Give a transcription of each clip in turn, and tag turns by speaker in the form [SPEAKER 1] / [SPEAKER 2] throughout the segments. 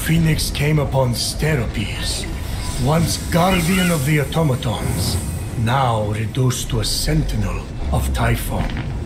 [SPEAKER 1] Fenyx came upon Steropes, once guardian of the automatons, now reduced to a sentinel of Typhon.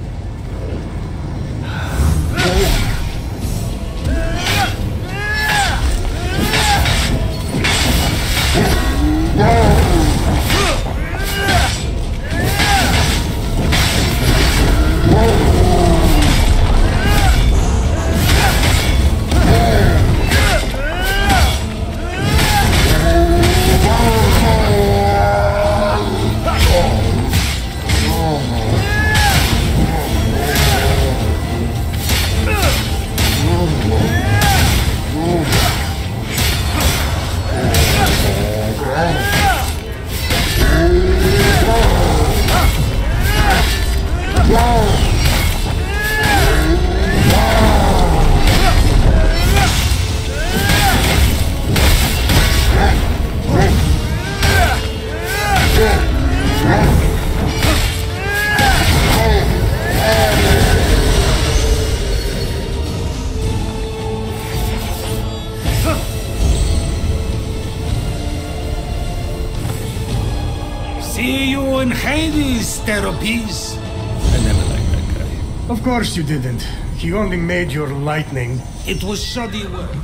[SPEAKER 2] See you in Hades, Steropes. I never liked that guy.
[SPEAKER 1] Of course you didn't. He only made your lightning.
[SPEAKER 2] It was shoddy work.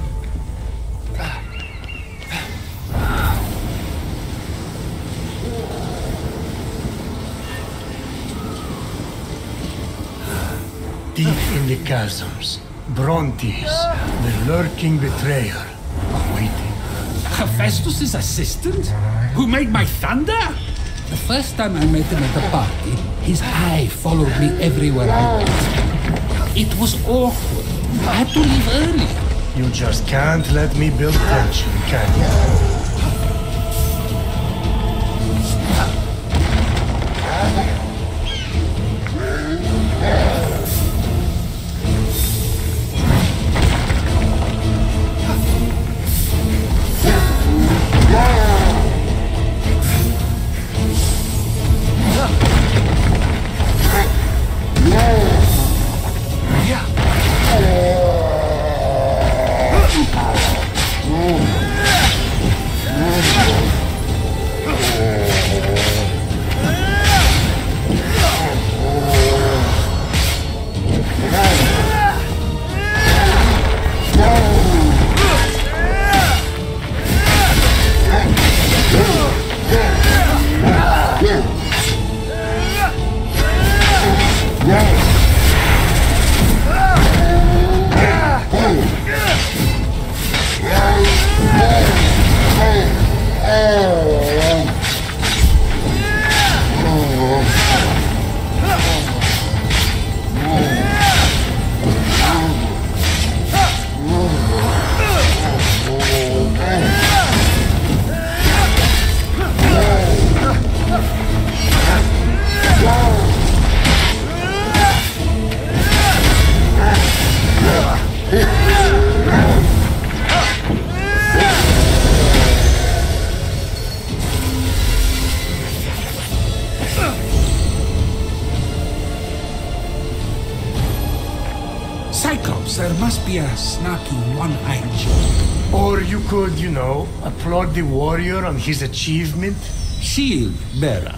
[SPEAKER 1] Deep in the chasms, Brontes, the lurking betrayer, awaiting.
[SPEAKER 2] Hephaestus' assistant? Who made my thunder?
[SPEAKER 3] The first time I met him at the party, his eye followed me everywhere I went. It was awkward. I had to leave early.
[SPEAKER 1] You just can't let me build tension, can you?
[SPEAKER 2] Cyclops, there must be a snarky one-eyed Joe.
[SPEAKER 1] Or you could, you know, applaud the warrior on his achievement.
[SPEAKER 2] Shield bearer.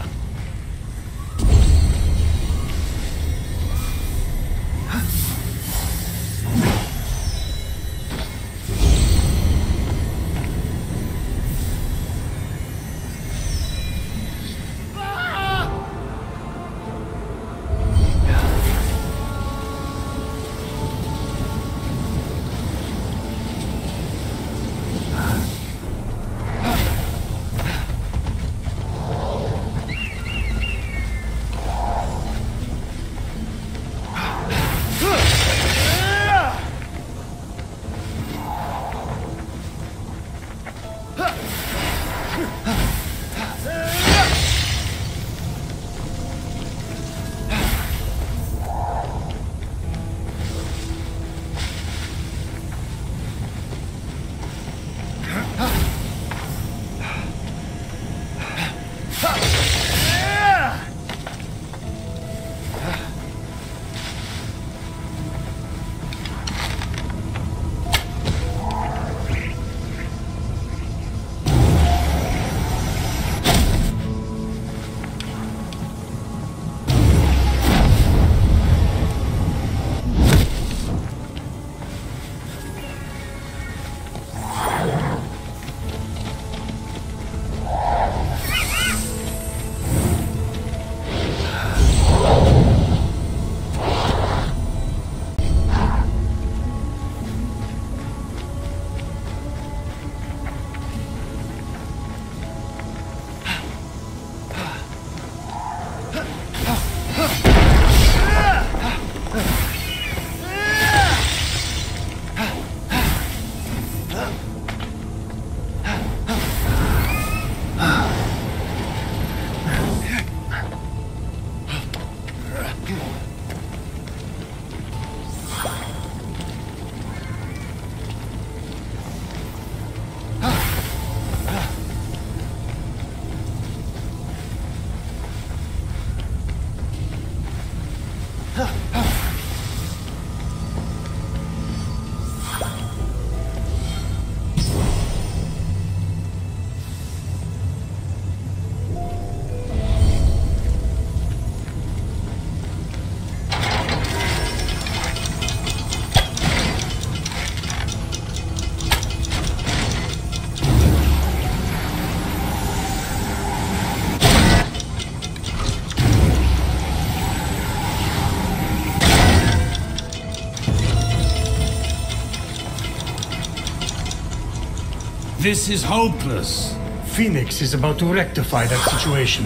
[SPEAKER 2] This is hopeless.
[SPEAKER 1] Fenyx is about to rectify that situation.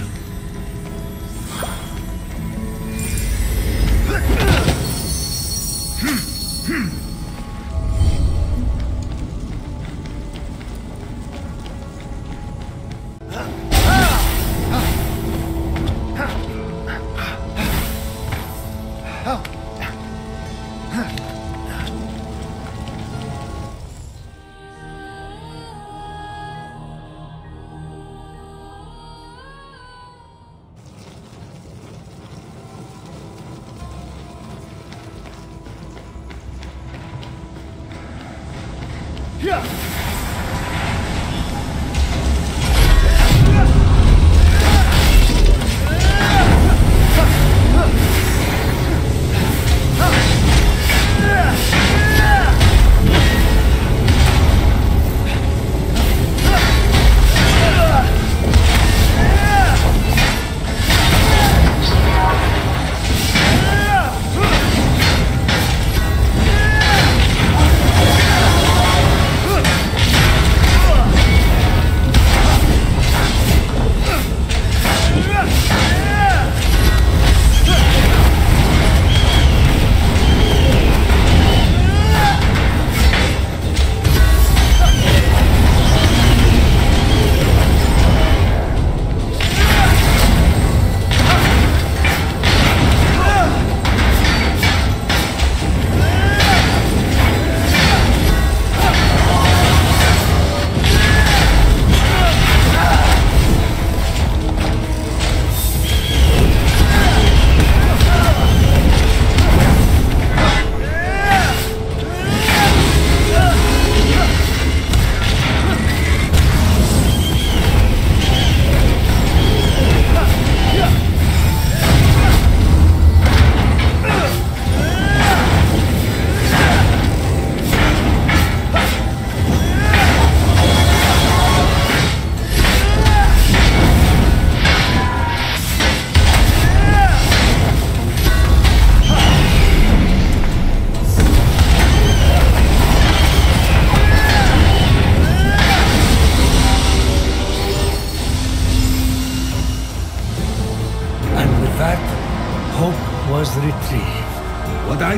[SPEAKER 2] What I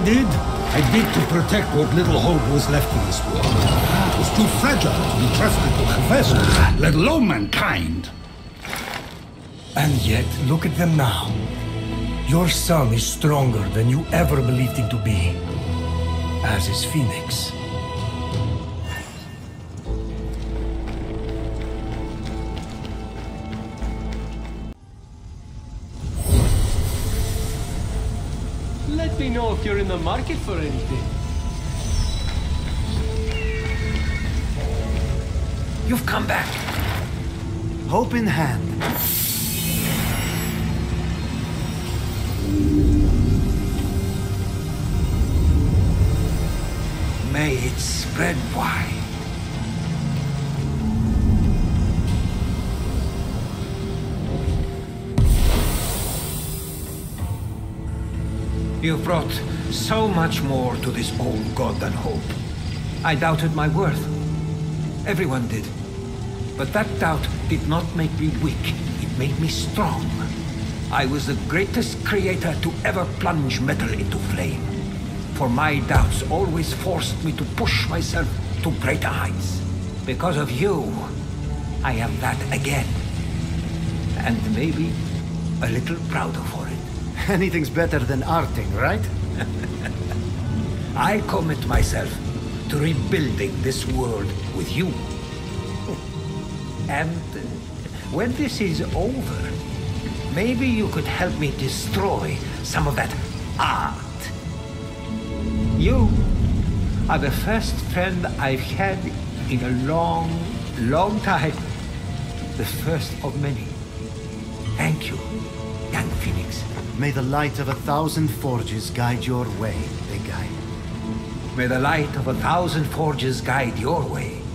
[SPEAKER 2] did to protect what little hope was left in this world. It was too fragile to be trusted to professors, let alone mankind.
[SPEAKER 1] And yet, look at them now. Your son is stronger than you ever believed him to be. As is Fenyx.
[SPEAKER 4] Let me know if you're in the market for anything.
[SPEAKER 5] You've come back. Hope in hand. May it spread wide. You've brought so much more to this old god than hope. I doubted my worth. Everyone did. But that doubt did not make me weak. It made me strong. I was the greatest creator to ever plunge metal into flame. For my doubts always forced me to push myself to greater heights. Because of you, I am that again. And maybe a little prouder for it.
[SPEAKER 6] Anything's better than arting, right?
[SPEAKER 5] I commit myself to rebuilding this world with you. And when this is over, maybe you could help me destroy some of that art. You are the first friend I've had in a long, long time. The first of many. Thank you, young Fenyx.
[SPEAKER 6] May the light of 1,000 forges guide your way, big guy.
[SPEAKER 5] May the light of 1,000 forges guide your way.